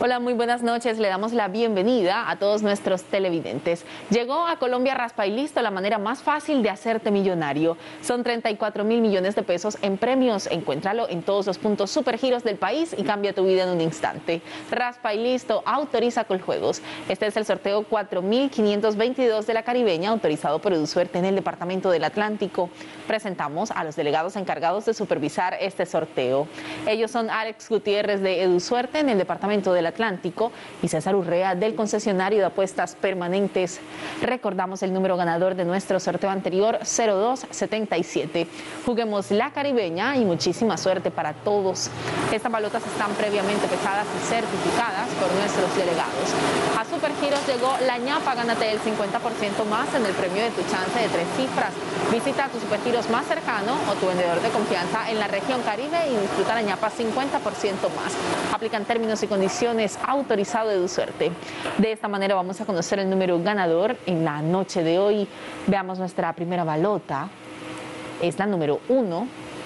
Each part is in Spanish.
Hola, muy buenas noches. Le damos la bienvenida a todos nuestros televidentes. Llegó a Colombia Raspa y Listo, la manera más fácil de hacerte millonario. Son 34.000 millones de pesos en premios. Encuéntralo en todos los puntos Supergiros del país y cambia tu vida en un instante. Raspa y Listo autoriza Coljuegos. Este es el sorteo 4.522 de la Caribeña, autorizado por EduSuerte en el Departamento del Atlántico. Presentamos a los delegados encargados de supervisar este sorteo. Ellos son Alex Gutiérrez de EduSuerte en el Departamento del Atlántico y César Urrea del concesionario de apuestas permanentes. Recordamos el número ganador de nuestro sorteo anterior, 0277. Juguemos la Caribeña y muchísima suerte para todos. Estas balotas están previamente pesadas y certificadas por nuestros delegados. A Supergiros llegó la ñapa, gánate el 50% más en el premio de tu chance de 3 cifras. Visita tu Supergiros más cercano o tu vendedor de confianza en la región Caribe y disfruta la ñapa 50% más. Aplican términos y condiciones, autorizado de EduSuerte. De esta manera vamos a conocer el número ganador en la noche de hoy. Veamos nuestra primera balota. Es la número 1.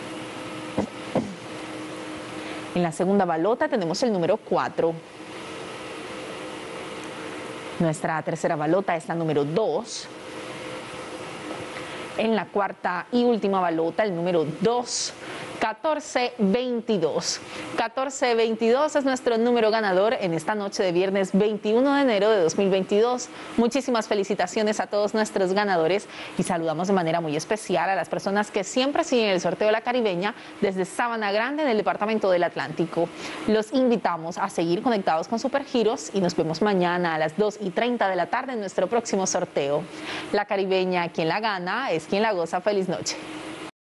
En la segunda balota tenemos el número 4. Nuestra tercera balota es la número 2. En la cuarta y última balota, el número 2. 1422. 1422 es nuestro número ganador en esta noche de viernes 21 de enero de 2022. Muchísimas felicitaciones a todos nuestros ganadores y saludamos de manera muy especial a las personas que siempre siguen el sorteo de la Caribeña desde Sabana Grande en el Departamento del Atlántico. Los invitamos a seguir conectados con Supergiros y nos vemos mañana a las 2:30 de la tarde en nuestro próximo sorteo. La Caribeña, quien la gana, es quien la goza. Feliz noche.